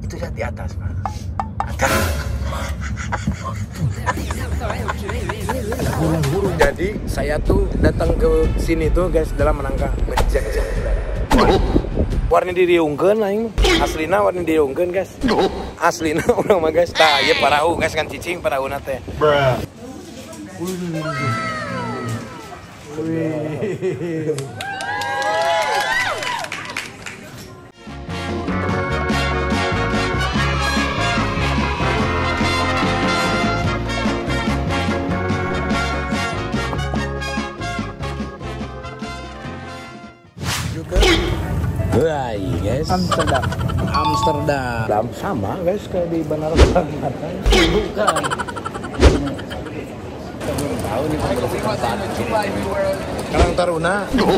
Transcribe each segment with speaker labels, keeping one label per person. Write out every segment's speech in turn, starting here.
Speaker 1: Itu lihat di atas, Pak. Atas. Jadi saya tuh datang ke sini tuh guys dalam rangka menjajah. Warna diriungkeun aing. Aslina warna diriungkeun guys. Aslina urang mah guys. Tah ieu parahu guys kan cicing parahuna teh. Wah, guys. Amsterdam. Sama guys kayak di Bandara Soekarno-Hatta. Bukan. Tahu nih Karang Taruna.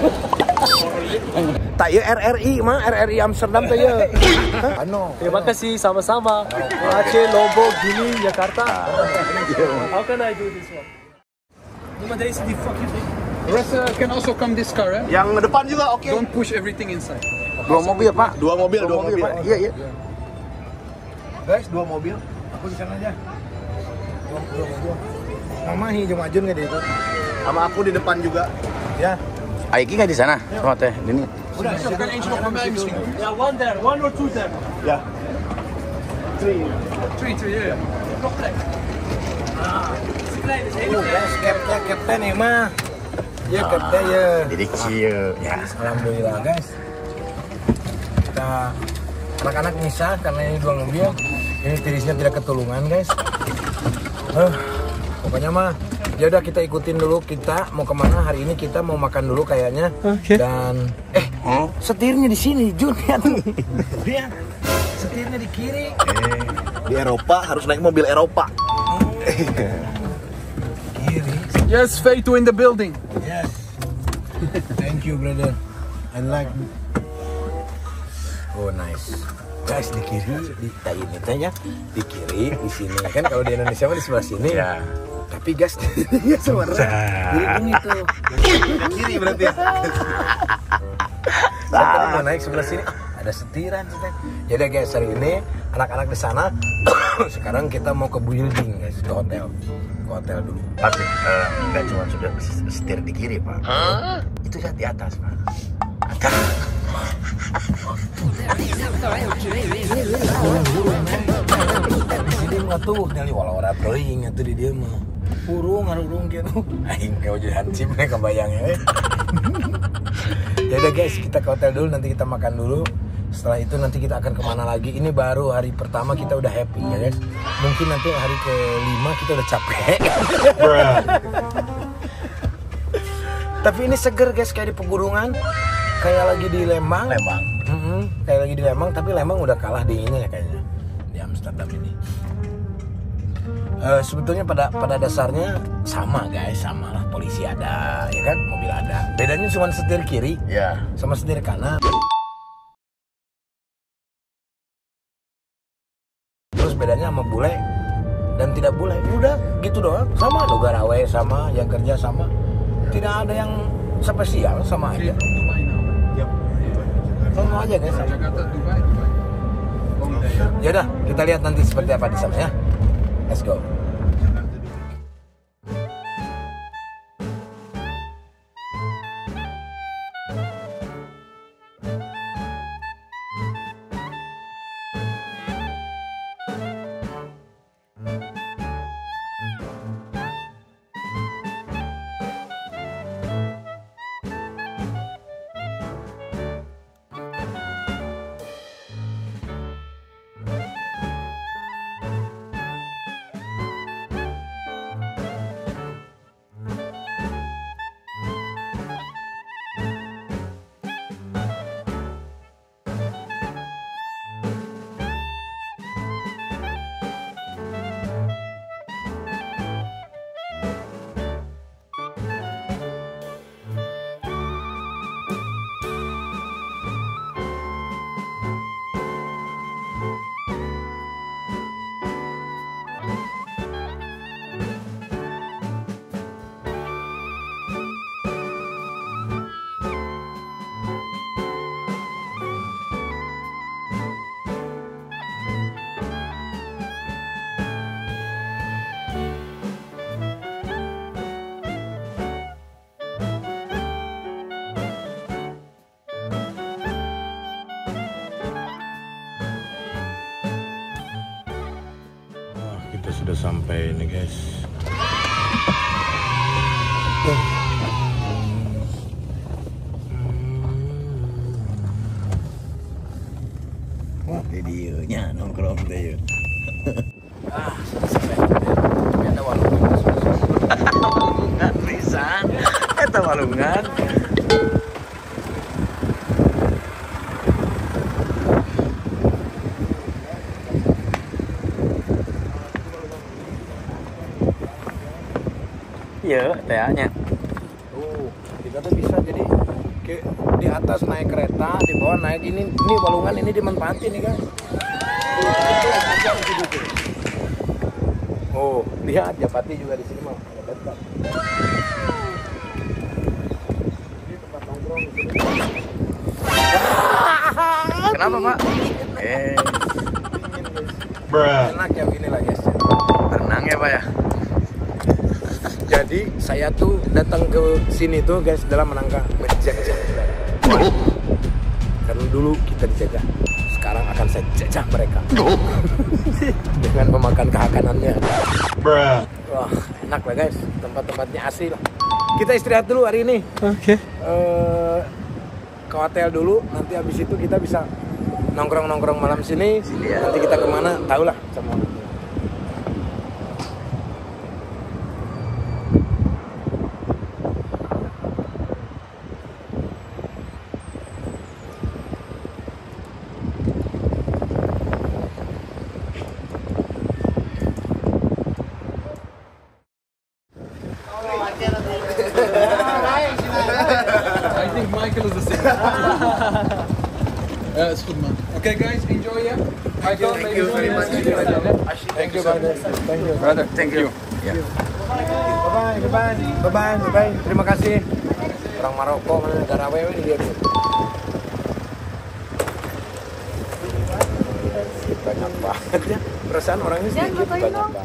Speaker 1: Tak ya RRI mah RRI Amsterdam tuh ya. Ano.
Speaker 2: Terima kasih sama-sama. Aceh, Lombok, Gili, Jakarta. How can I do this one? Lima days di fucking thing.
Speaker 3: The rest can also come this car, eh?
Speaker 1: Yang depan juga oke.
Speaker 3: Don't push everything inside.
Speaker 1: Dua mobil, Pak. Dua mobil. Pak. Iya. Guys, dua mobil. Aku di sana aja. Dua mobil. Mama jeung Ajun enggak di itu? Sama aku di depan juga. Ya. Aiki enggak di sana? Sama teh Dini.
Speaker 3: Udah, kan eentje nog van mij misschien.
Speaker 2: Yeah, one there, one or two there.
Speaker 1: Ya. Three,
Speaker 3: yeah.
Speaker 2: Nog plek. Klein is
Speaker 1: guys, kapten nih mah. Ya, kapten ya.
Speaker 4: Jadi kecil.
Speaker 1: Ya, alhamdulillah guys. Kita anak-anak misah karena ini dua mobil. Ini tirisnya tidak ketulungan guys. Pokoknya mah ya udah kita ikutin dulu kita mau kemana hari ini, kita mau makan dulu kayaknya. Dan setirnya di sini Jun ya tuh. Dia setirnya di kiri.
Speaker 4: Di Eropa harus naik mobil Eropa.
Speaker 1: Kiri.
Speaker 3: Yes, Feito in the building.
Speaker 1: Yes. Thank you brother. I like. Oh nice. Guys di kiri di ini tanya di kiri di sini kan kalau di Indonesia mah di sebelah sini. Ya. Tapi gas ya sebenarnya ini tuh kiri berarti ya. Kalau mau naik sebelah sini ada setiran. Ya udah guys, hari ini anak-anak di sana. Sekarang kita mau ke building guys, ke hotel. Ke hotel dulu.
Speaker 4: Tapi nggak cuma sudah setir di kiri, Pak.
Speaker 1: Itu lihat di atas, Pak. Atas. Di sini mah tuh nyali walau ora teuing atuh di dieu mah. Urung gitu. Aing kayak jadi hansip nih kebayangnya. Ya udah guys, kita ke hotel dulu, nanti kita makan dulu. Setelah itu nanti kita akan kemana lagi. Ini baru hari pertama kita udah happy ya guys. Mungkin nanti hari ke-5 kita udah capek. Tapi ini seger guys, kayak di pegunungan. Kayak lagi di Lembang. Kayak lagi di Lembang, tapi Lembang udah kalah dinginnya ya kayaknya. Di Amsterdam ini. Sebetulnya pada dasarnya sama guys, sama lah, polisi ada, ya kan, mobil ada. Bedanya cuma setir kiri,
Speaker 4: Ya.
Speaker 1: sama setir kanan. Terus bedanya sama bule dan tidak bule, udah gitu doang. Sama Dogarawe sama, yang kerja sama, tidak ada yang spesial, sama aja. Sama aja guys.
Speaker 3: Jakarta, Dubai.
Speaker 1: Ya udah, kita lihat nanti seperti apa di sana ya. Let's go. sudah sampai ini guys.
Speaker 4: Wah, videonya nongkrong deh.
Speaker 1: Sampai. Tapi ada walungan.
Speaker 4: Walungan pisan. Eta walungan. Iya, tehnya.
Speaker 1: Kita tuh bisa jadi di atas naik kereta, di bawah naik ini walungan ini dimanfaatin nih kan. Oh, lihat Japati juga di sini mah. Ada bed. Ini tempat nongkrong di sini.
Speaker 4: Kenapa, Pak?
Speaker 1: Enak ya begini lah guys.
Speaker 4: Tenang ya, Pak ya.
Speaker 1: Jadi saya tuh datang ke sini tuh guys dalam rangka menjajah saudara. Karena dulu kita dijajah, sekarang akan saya jajah mereka dengan memakan kehakanannya. Wah, enak lah guys, tempat-tempatnya asli lah. Kita istirahat dulu hari ini.
Speaker 2: Oke.
Speaker 1: Ke hotel dulu, nanti habis itu kita bisa nongkrong-nongkrong malam sini. Nanti kita kemana, tahulah sama.
Speaker 3: I think Michael is the same. It's good, man. Okay, guys, enjoy ya. Michael,
Speaker 4: Thank you very much.
Speaker 1: Thank you, brother. Thank you.
Speaker 3: brother.
Speaker 4: Thank you. Ya.
Speaker 1: Bye-bye. Terima kasih. Orang Maroko mana negara wewe dia tuh. Banyak banget ya. Perasaan orangnya sedikit banyak banget.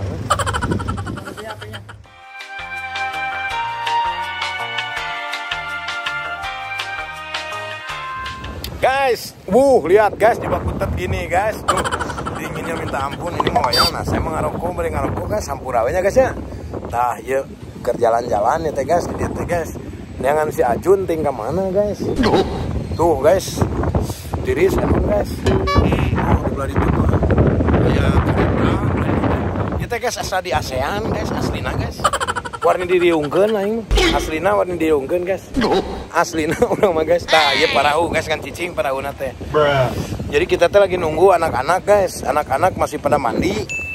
Speaker 1: Guys, lihat guys di Bakutet ini guys. Tuh, dinginnya minta ampun. Ini mau wayang. Nah, saya mengaroko guys, sampurawenya guys ya. Tah, yuk jalan-jalan ya teh guys, dia teh guys. Jangan si Ajun ting ke mana guys? Tuh guys, tiris kan guys. Oh, belah itu mah. Ya, kita guys asal di ASEAN guys, aslina guys. Warna diriungkeun aing. Aslina warna diriungkeun guys. Aslina urang mah guys. Tah, ieu parahu guys kan cicing parauna teh. Jadi kita teh lagi nunggu anak-anak guys. Anak-anak masih pada mandi.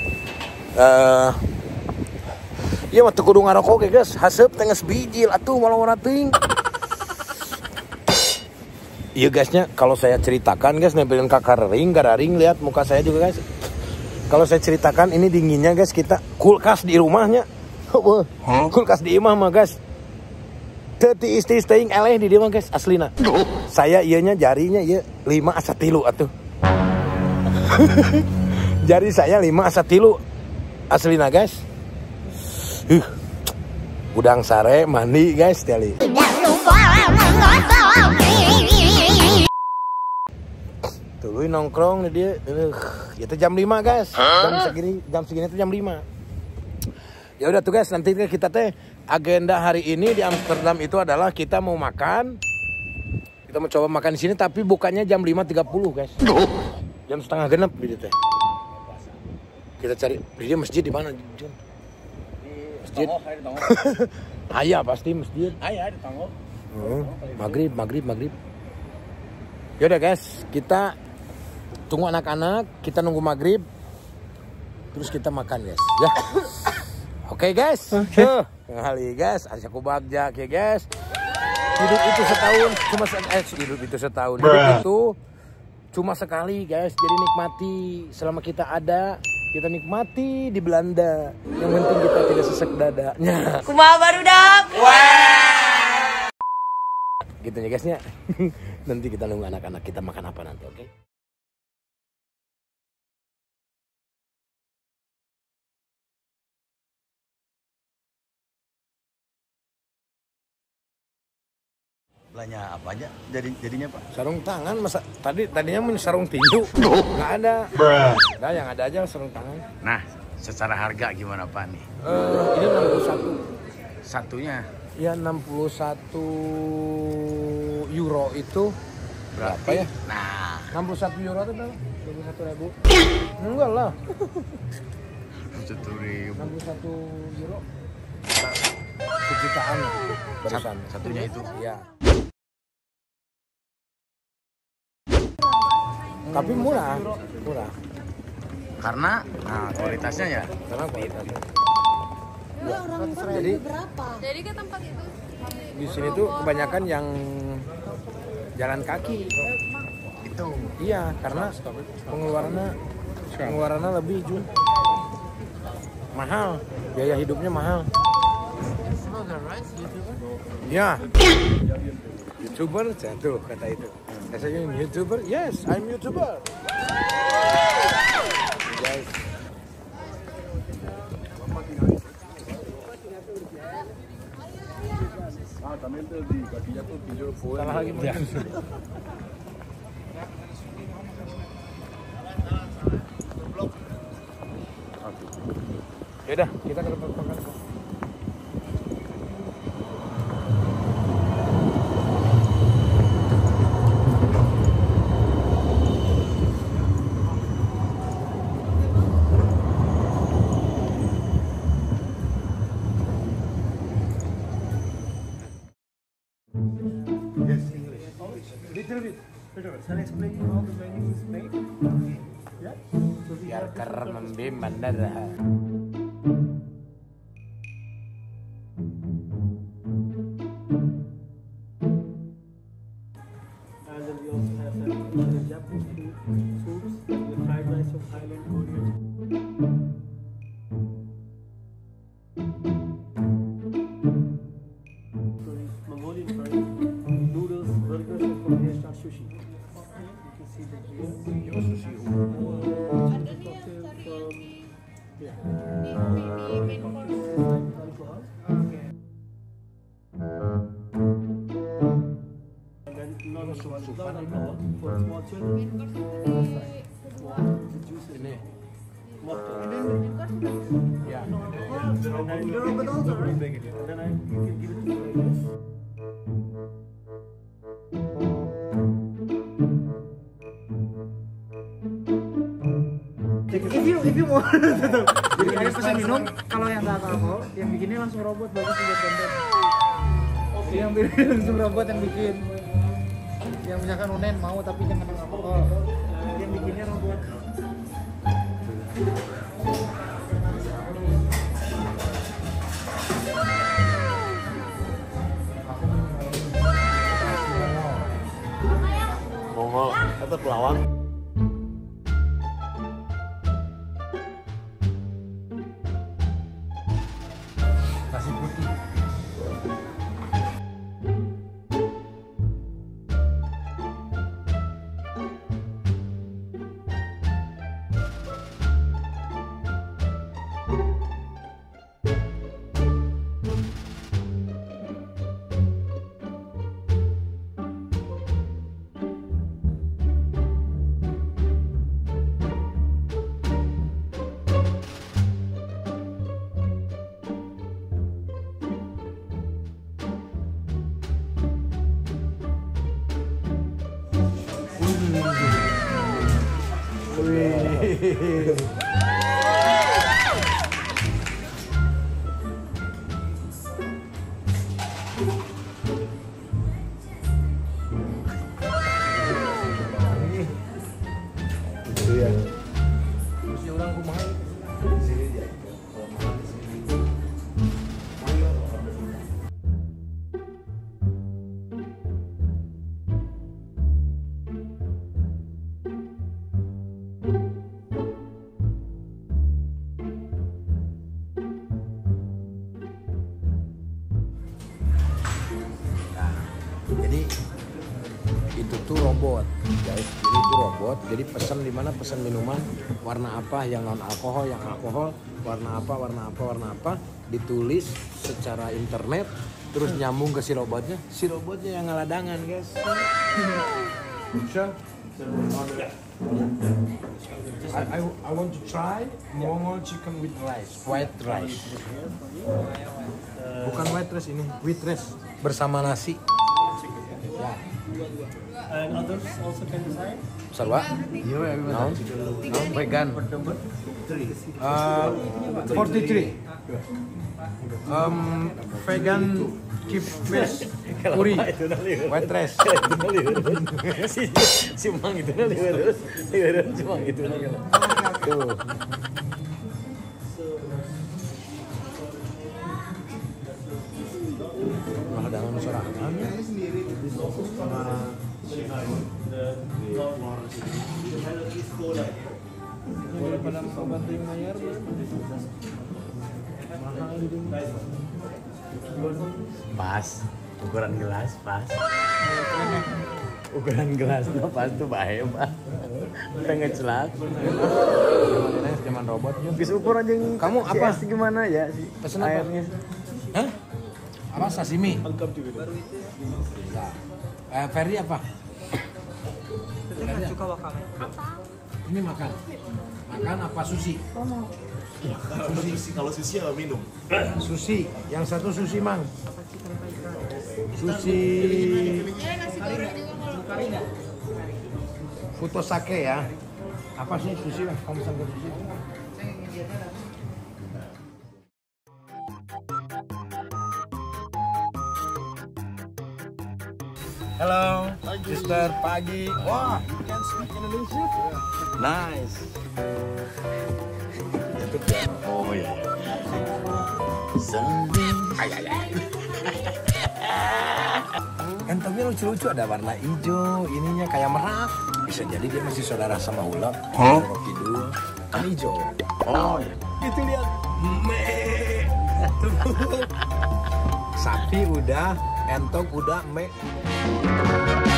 Speaker 1: Iya mah teu kudu ngarokok guys, haseup teh geus bijil atuh walau teuing. Iya guysnya, kalau saya ceritakan guys nempelin kakaring, gararing, lihat muka saya juga guys. Kalau saya ceritakan ini dinginnya guys, kita kulkas di rumahnya. Kulkas di imah mah guys. Teu isti teuing eleh di dieu mah guys aslina. Saya ieuna jarinya ieu 5 asa 3 atuh. Jari saya 5 asa 3 aslina guys. Udang sare mandi guys tali. Tuluy nongkrong dia. Itu jam 5 guys. Jam segini tuh jam 5. Ya udah tuh guys, nanti kita teh agenda hari ini di Amsterdam itu adalah kita mau makan. Kita mau coba makan di sini tapi bukannya jam 5.30 guys. Jam setengah genep di teh. Kita cari dia masjid di mana, Jun? Masjid. Ayah pasti masjid. Ayah di Tangol. Maghrib. Yaudah guys, kita tunggu anak-anak, kita nunggu maghrib, terus kita makan guys. Ya. Oke guys. Kali guys, asyaku bagja ya guys. Hidup itu setahun cuma sekali guys. Jadi nikmati selama kita ada. Kita nikmati di Belanda. Yang penting kita tidak sesek dadanya.
Speaker 5: Kumaha barudak?
Speaker 1: Wah. Gitu ya guysnya. Nanti kita nunggu anak-anak kita makan apa nanti, oke?
Speaker 4: Belanja apa aja jadinya Pak?
Speaker 1: Sarung tangan masa tadinya sarung tinju. Nggak ada. Nah, yang ada aja sarung tangan.
Speaker 4: Nah, Secara harga gimana Pak nih?
Speaker 1: Ini 61.
Speaker 4: Satunya
Speaker 1: Ya 61 euro itu berapa ya?
Speaker 4: Nah,
Speaker 1: 61 euro itu berapa? 21.000? Enggak lah.
Speaker 4: 1.000.
Speaker 1: 61 euro. Sejutaan lah barusan.
Speaker 4: Satunya itu.
Speaker 1: Ya. Tapi murah.
Speaker 4: Karena kualitasnya ya.
Speaker 1: Karena kualitasnya.
Speaker 5: Nah, orang
Speaker 1: Jadi
Speaker 5: berapa?
Speaker 6: Jadi ke tempat itu
Speaker 1: di sini tuh kebanyakan yang jalan kaki.
Speaker 4: Itu
Speaker 1: Iya, karena pengeluarannya lebih Jun. Mahal, biaya hidupnya mahal. Ya. YouTuber jatuh kata itu. Saya YouTuber, yes, I'm YouTuber. Guys. Salah lagi ya. Yaudah, kita ke tempat makan. Biar keren membim bandara.
Speaker 2: And then we also have the Japanese soups, the fried rice of Thailand, Korean. Mongolian curry, noodles, burgers, and from here start sushi. You can see the here. Cocktail from yeah. Alcohol. And then non-alcohol for small children. The juice is motto.
Speaker 1: Ya.
Speaker 2: And then you can give it to the
Speaker 7: If you mau jadi kalian pesan minum, kalau yang nggak alkohol, yang bikinnya langsung robot, bagus juga konten. Yang bikin langsung robot yang bikin. Yang misalkan Unen mau tapi jangan alkohol, yang bikinnya robot.
Speaker 1: Mongol atau pelawak. Nasi putih. Itu ya. Terus orang kumaha di sini dia. Kalau makan di sini. Jadi itu tuh robot, guys. Jadi itu robot. Jadi pesan di mana, pesan minuman warna apa, yang non alkohol, yang alkohol, warna apa, ditulis secara internet, terus nyambung ke si robotnya yang ngeladangan, guys. Bisa I want to try Mongol chicken with rice, white rice. Bukan white rice ini, with rice bersama nasi. Ya.
Speaker 2: And others also can decide.
Speaker 1: Sarwa? No. Vegan. 43. Vegan keep fish puri white rice.
Speaker 4: Si Mang itu liwereun si Mang itu.
Speaker 1: Tuh. Nah, dalam sorangan.
Speaker 2: Daripada membantu yang bayar,
Speaker 4: Pas, ukuran gelas pas. Ukuran gelasnya pas tuh bahaya Pak. Pengen celak.
Speaker 1: Zaman robotnya.
Speaker 4: Bisa ukuran aja.
Speaker 1: Kamu apa?
Speaker 4: Gimana ya sih?
Speaker 1: Pesen apa?
Speaker 4: Airnya.
Speaker 1: Hah? Apa sashimi?
Speaker 2: lengkap juga.
Speaker 1: Ferry apa?
Speaker 7: Saya suka wakame.
Speaker 1: Ini makan. Makan apa sushi? Sushi.
Speaker 6: Kalau sushi apa minum?
Speaker 1: Sushi. Yang satu sushi mang. Sushi. Futosake ya. Apa sih sushi lah? Kamu sampai sushi. Halo, sister pagi. Wah, you can speak Indonesia?
Speaker 4: Nice. Oh iya.
Speaker 1: Entongnya lucu-lucu, ada warna hijau, ininya kayak merak. Bisa jadi dia masih saudara sama ular. Rocky dulu, kan hijau.
Speaker 4: Oh iya.
Speaker 1: Itu lihat. Sapi udah, entok udah,